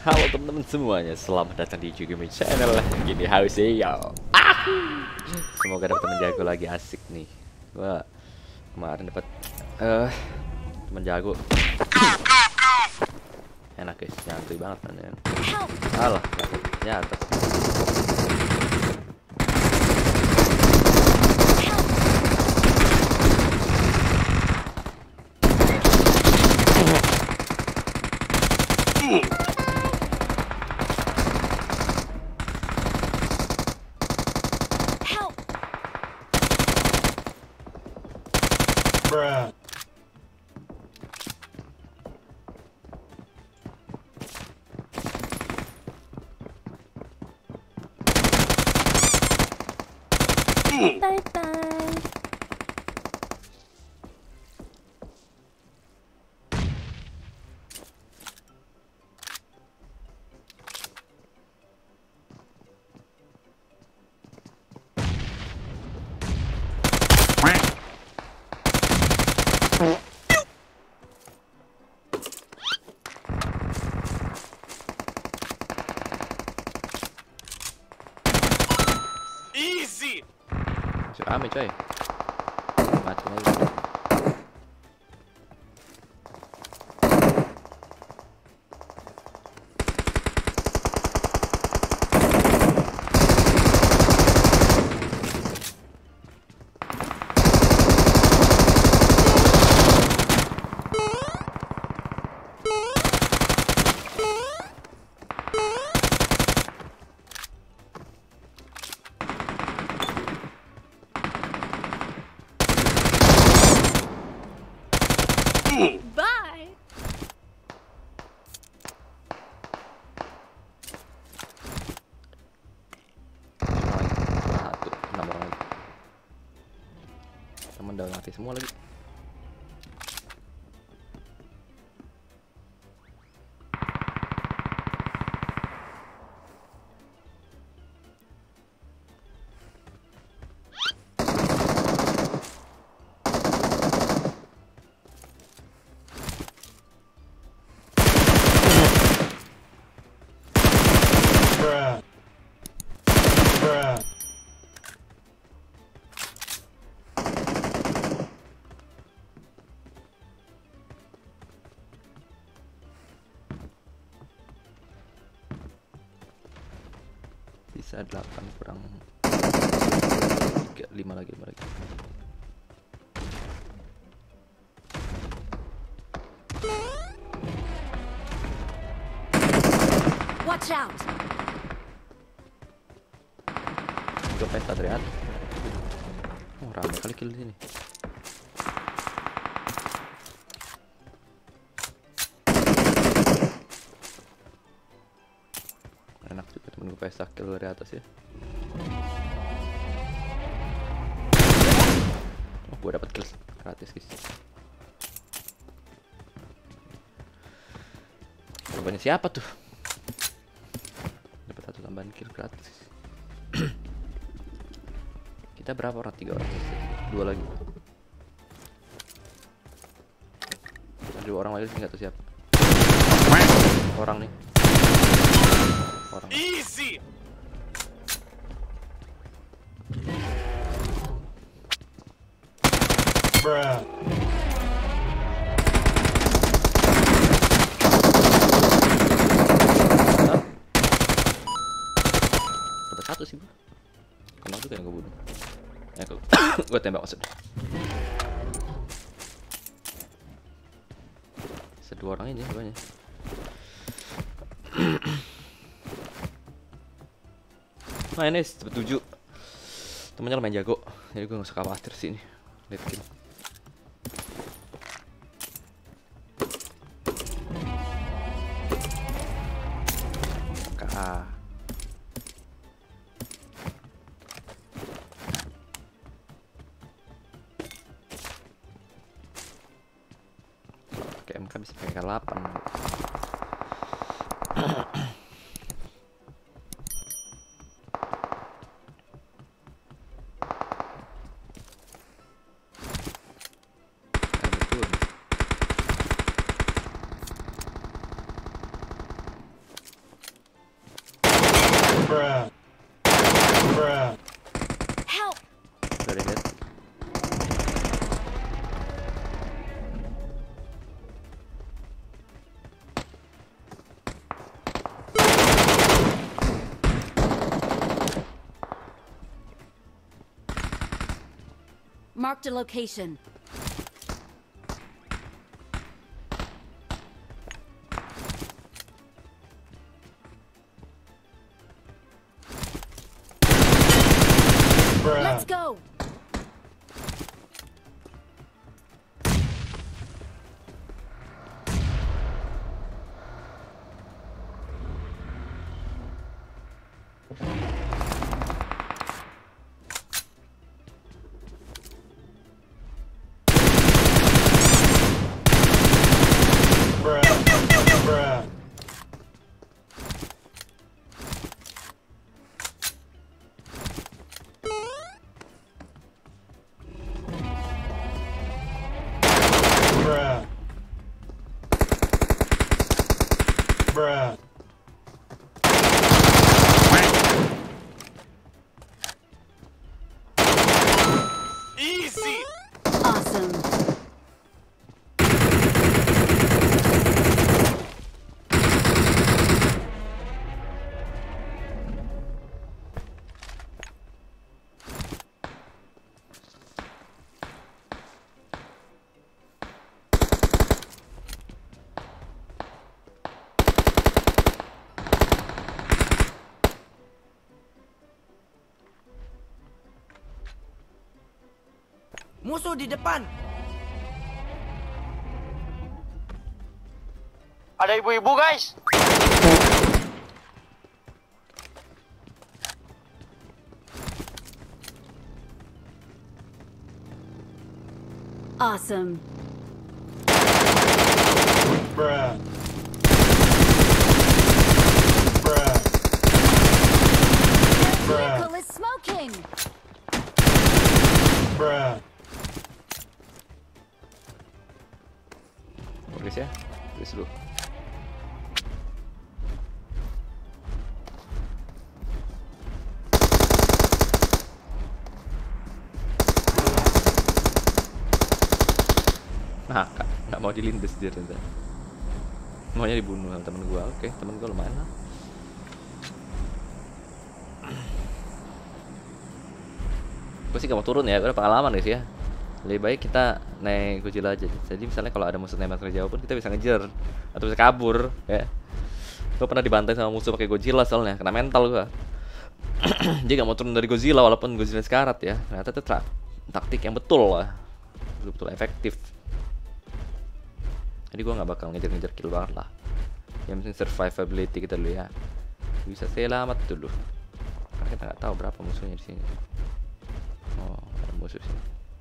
Halo teman-teman semuanya, selamat datang di Jugimi Channel. Gini house ya. Semoga dapat teman jago lagi, asik nih. Gua kemarin dapat teman jago. Enak guys, nyantuy banget kan ya. Alah, ya atas. Bruh. Bye bye. Easy. Masih rame coy. Mati aja. Bye. Satu, 6 orang lagi. Temen udah mati semua lagi. Bruh. Bruh. Sisa 8 kurang 3, 5 lagi, 5 lagi. Watch out. Gue pesta teriak. Oh, rame kali kill di sini. Enak juga temen gue pesta kill dari atas ya. Oh, gue dapat kill gratis guys. Korbannya siapa tuh? Dapat 1 tambahan kill gratis. Kita berapa orang? 3 orang. 2 lagi. Ada 2 orang lagi sih, nggak tahu siapa. Orang nih. Orang. Easy. Bruh. Dapat 1 sih gua. Kenapa juga yang gue bunuh? Gue tembak maksudnya. Sedua orang ini banyak. Nah ini cepet 7. Temennya lumayan jago, jadi gue gak usah khawatir sih ini. Lihat kill. KA. Pakai MK bisa pakai K8. Betul. Marked a location. Let's go. Bruh. Bruh. Bruh. Easy. Awesome. Musuh di depan. Ada ibu-ibu, guys. Awesome. Bruh. Bruh. Bruh. Vehicle is smoking. Bruh. Guys ya, guys dulu. Nah, nggak mau dilindas dia ternyata. Maunya dibunuh sama temen gua. Oke, temen gua lumayan lah. Gue sih gak mau turun ya, gue udah pengalaman guys ya. Lebih baik kita naik Godzilla aja. Jadi misalnya kalau ada musuh nembak dari jauh pun kita bisa ngejar atau bisa kabur ya. Gue pernah dibantai sama musuh pakai Godzilla soalnya, kena mental gue. Dia gak mau turun dari Godzilla walaupun Godzilla sekarat ya. Ternyata itu taktik yang betul lah, betul-betul efektif. Jadi gue gak bakal ngejar-ngejar kill banget lah. Yang penting survivability kita dulu ya. Bisa selamat dulu. Karena kita nggak tahu berapa musuhnya di sini. Oh, ada musuh sini.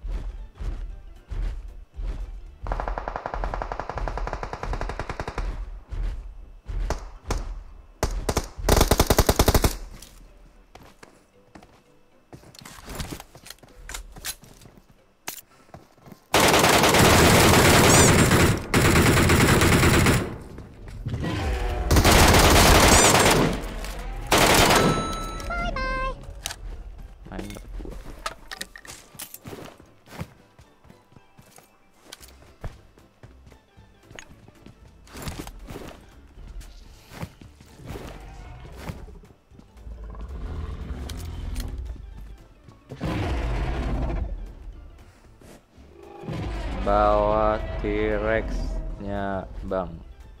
Bawa T-Rex-nya, Bang.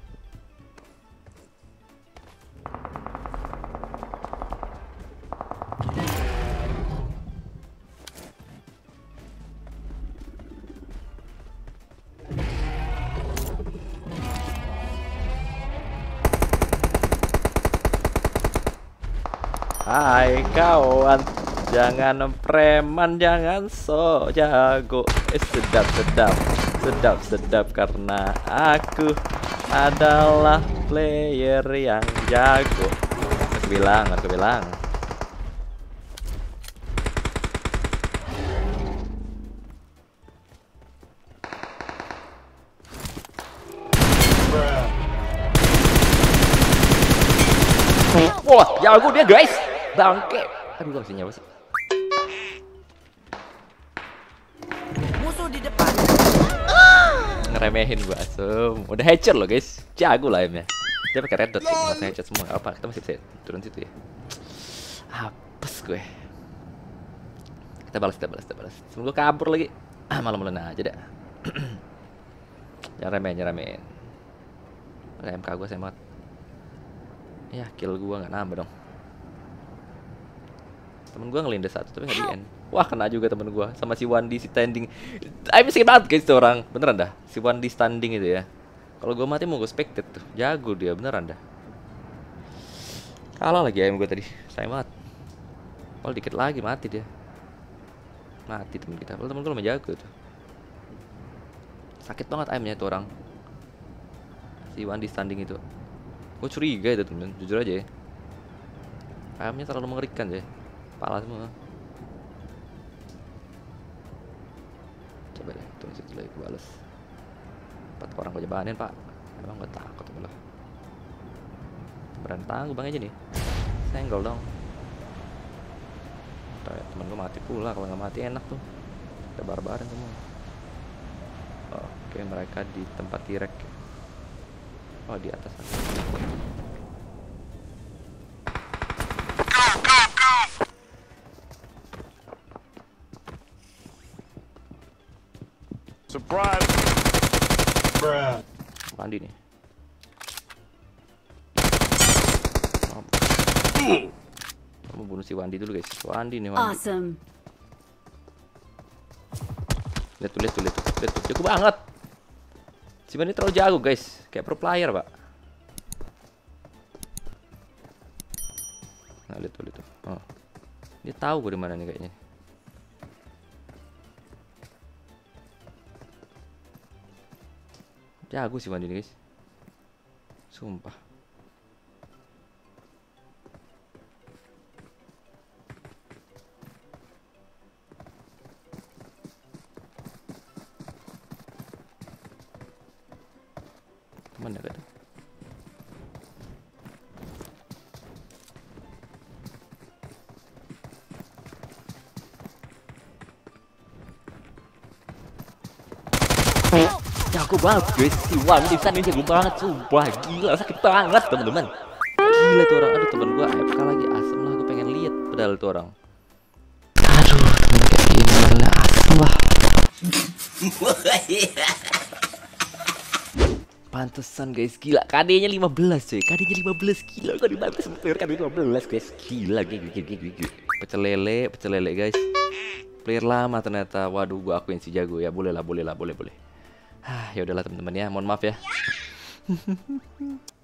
Hai kawan, jangan preman, jangan so jago. Sedap karena aku adalah player yang jago. Aku bilang. Wah, jago dia guys. Bangke. Aduh, gak bisa nyawa sih. Musuh di depan. Ngeremehin gua asem. Udah headshot loh guys. Jago lah aimnya. Dia pakai red dot sih, masa headshot semua. Apa? Kita masih bisa turun situ ya. Apes gue. Kita balas. Temen gua kabur lagi. Malam-malam aja dah. Nyeramin. Ada MK gua semat. Ya, kill gua nggak nambah dong. Temen gua ngelindes satu tapi nggak di end. Wah, kena juga temen gua sama si Wandi si standing. Miskin banget guys tuh orang. Beneran dah. Si Wandi standing itu ya. Kalau gua mati mau gua spectate tuh. Jago dia beneran dah. Kalah lagi ayam gua tadi. Sayang banget. Kalau dikit lagi mati dia. Mati temen kita. Kalau temen gua lumayan jago tuh. Sakit banget ayamnya tuh orang. Si Wandi standing itu. Gua curiga itu temen. Jujur aja ya. Ayamnya terlalu mengerikan ya. Kepala semua. Coba deh, tunggu situ lagi kebales. 4 orang gue jebanin pak. Emang gue takut malah. Berani tangguh bang aja nih. Senggol dong. Temen gue mati pula. Kalau nggak mati enak tuh. Kita barbaran semua. Oke, mereka di tempat tirek. Oh, di atas. Surprise. Bruh. Mandi nih. Kamu bunuh si Wandi dulu guys. Wandi nih Wandi. Awesome. Lihat tuh. Jago banget. Si Wandi terlalu jago guys. Kayak pro player pak. Nah lihat tuh. Oh. Dia tahu gue di mana nih kayaknya. Jago sih Wandi nih guys. Sumpah. Teman ya tuh. Jago banget guys, si Wandi sana jago banget, sumpah gila sakit banget teman-teman. Gila tuh orang, aduh temen gua AFK lagi, asem lah, gua pengen lihat padahal tuh orang. Aduh temen kayak gini lah, asem lah. Pantesan guys, gila KD-nya 15 cuy, KD-nya 15 gila, gua dibantu sama player KD 15 guys, gila. Pecel lele guys. Player lama ternyata, waduh gua akuin si jago ya, boleh. Ya udahlah teman-teman ya, mohon maaf ya.